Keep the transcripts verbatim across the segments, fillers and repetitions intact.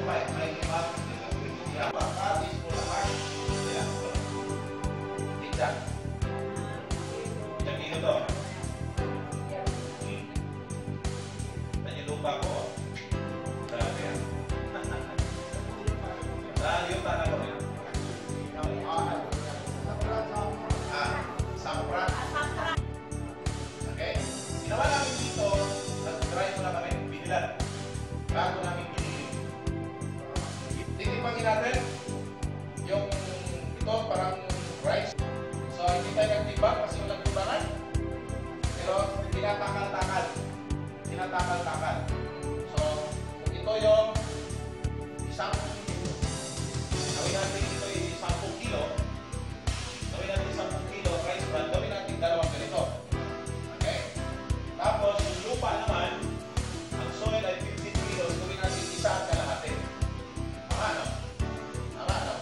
Bago namin pinili. Titipangin natin yung ito parang rice. So hindi tayo nagtibang kasi walang timbangan. Pero tinatakal-takal. Tinatakal-takal. So kung ito yung isang gawin natin ito yung isang kilo. Gawin natin isang kilo rice bran. Gawin natin dalawang ganito. Okay? Tapos yung lupa naman, ang soil ay fifteen kilos, gawin natin isa at kalahati. Tama, no? Tama, no?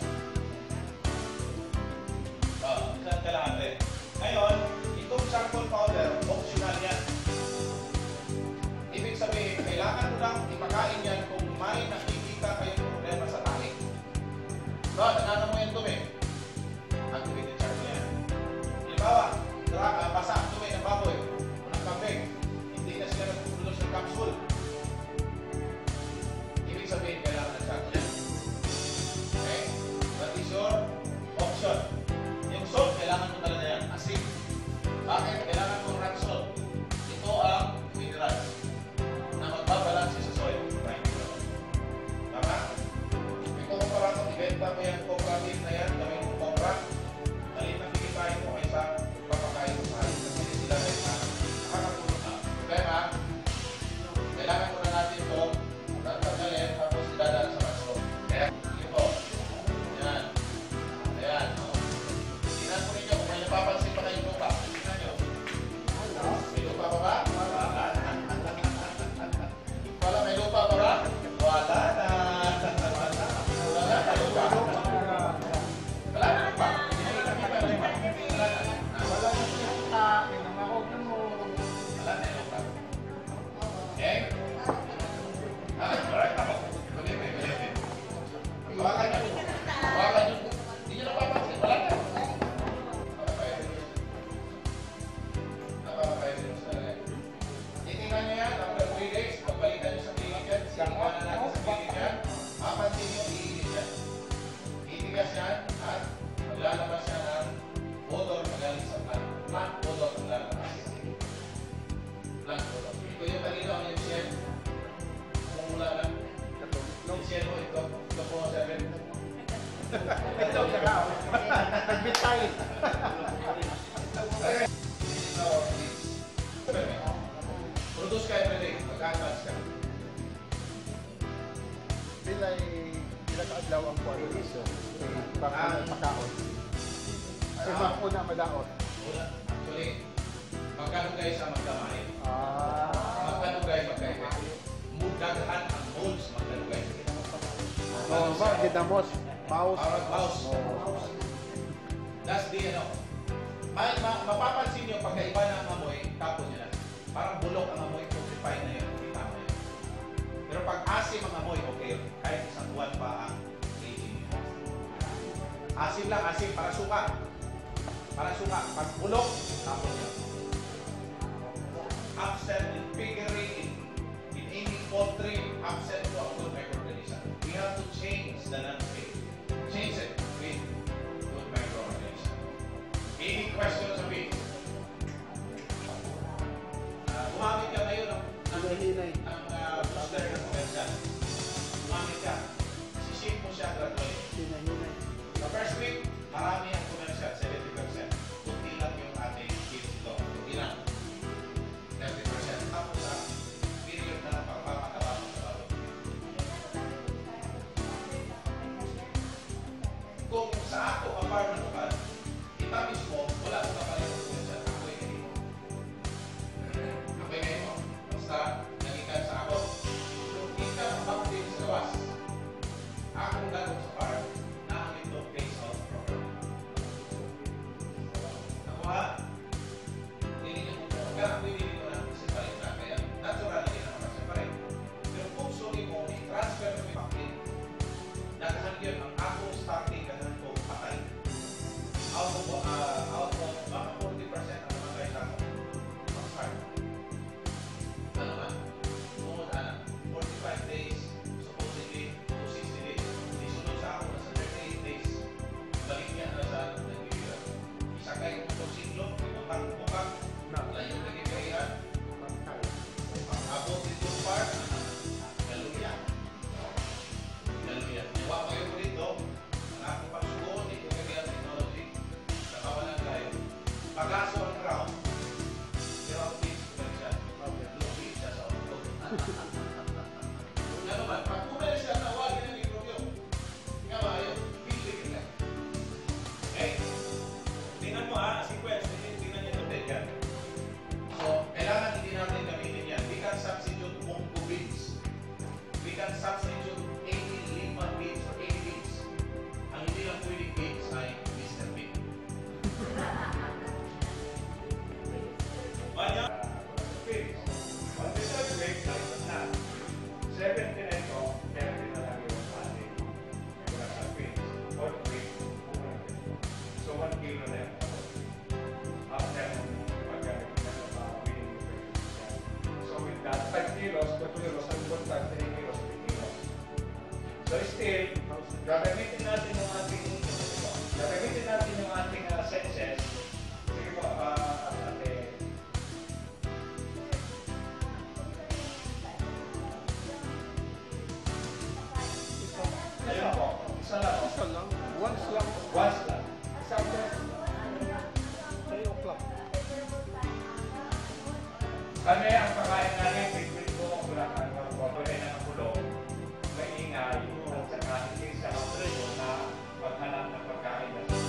Oo, isa at kalahati. Ngayon, itong charcoal powder, optional yan. Ibig sabihin, kailangan mo lang ipakain yan kung may nakikita kayong problema sa tahi. So, nanano mo yung dumi. Activate charge mo yan. Halimbawa, basa ang dumi ng baboy o ng kambing. Hindi na sila nagpupulos ng capsule. Ibig sabihin, kailangan ng charge yan. Okay? That is your option. Yung salt, kailangan mo talaga yan. Asin. Bakit? Kailangan mo rock salt. Ito ang minerals na magbabalansi sa soil. Right? Tama? May kukumpara ko, ibenta mo yan, cooperative na yan, gawin mo kopra. Malit na pikipahin mo kaysa papakain mo sa halin. Kasi hindi sila rin na nakakatulog na. Okay ba? Kailangan muna natin ito. Tatanggalin, tapos idadaan sa raso. Kaya, ito. Yan. Ayan. Tingnan mo ninyo kung may napapansin pa kayong lupa. Tingnan nyo. May lupa pa ba? Wala. Wala, may lupa pa ba? Wala na. Wala na lupa. Wala na lupa. Hindi na kita na lupa. Wala na. Wala na lupa. Pinamahogan mo. Wala na lupa. Okay? Ah, alright. Ako. Balik, balik, balik. Hawakan nyo. Hawakan nyo. Hindi nyo napapansin. Wala na. Napapakain nyo. Napapakain nyo sa talaga. Titingnan nyo yan. After three days, pagbalikan nyo sa pilit yan. Sinipan na natin sa pilit yan. Mapansin nyo, iinit yan. Itigas yan at maglalabas yan ng odor magaling sa plant. Plant odor maglalabas. Plant odor. Ito yung kanina ang M C M. Kung mula lang. M C M mo ito. Ito po seven. Ito ka. Nagbit tayo. Okay. So, produce ka everyday. Mag-advance ka. Bilay pinaka-adlaw ang kualiso kay baka makaon. Ay bako na madaot. Actually, magkano guys ang magdamay? Ah, Magkano guys magka-effective? Mudaghan ang molds magkano guys. oh, ba gidamos mouse. Parang mouse. That's the ano. Ma ma mapapansin niyo pagkaiba ng amoy, tapon niya na. Parang bulok ang amoy, purified na yun, hindi tama yun. Pero pag asim ang amoy, okay, kahit isang buwan pa ang aging niyo. Asim lang, asim, para suka. Para suka. Pag bulok, tapon niya. Absent in piggery, in, in any poultry, absent to a good microorganism. We have to change the landscape. Change it with good microorganism. Any questions of it? Uh, gumamit ka ngayon ng, ng, ng uh, booster ng commercial. Gumamit ka. Sisip mo siya gradually. The first week, marami ang commercial, seventy percent. Kunti lang yung ating kids ito. Kunti lang. thirty percent. Tapos sa period na ng pagpapataba ng trabaho. Kung sa ako, ang farmer ko ba, kita mismo, wala akong kapalit ng commercial. Ako'y ganito. Ako'y ganito. Basta, nagikan sa ako. Kung kita ang bakit sa labas, akong gano'n sa farm, namin ito phase out program. Nakuha? Hindi niyo kung pagka pwede dito na separate na. Kaya natural din naman separate. Pero kung sorry mo, i-transfer mo yung bakit, So still, gagamitin natin yung ating, gagamitin natin yung ating uh, senses. Sige po, uh, ate. Ayun po, isa lang. Isa lang. Once lang. Once lang. Isang beses. three o'clock. Kami ang pagkain namin, bigwit ko kung wala ka ng pagkain ng kulong, maingay, at saka hindi sa mga na maghanap ng pagkain na sa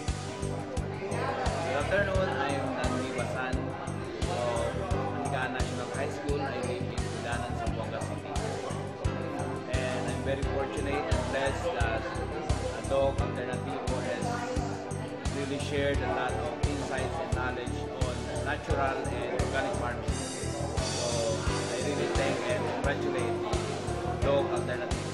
Good afternoon, I'm Nandi Basan of Mantika National High School. I live in Sudanan, Zamboanga City. And I'm very fortunate and blessed that Dog Alternativo has really shared a lot of insights and knowledge on natural and organic farming. So I really thank and congratulate the Dog Alternativo.